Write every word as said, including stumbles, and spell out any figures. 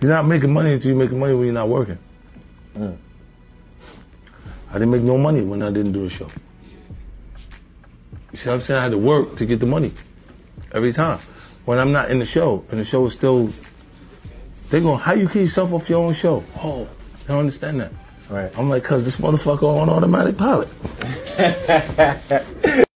You're not making money until you're making money when you're not working. Mm. I didn't make no money when I didn't do a show. You see what I'm saying? I had to work to get the money every time. When I'm not in the show, and the show is still, they go, how you keep yourself off your own show? Oh, they don't understand that. Right. I'm like, cause this motherfucker on automatic pilot.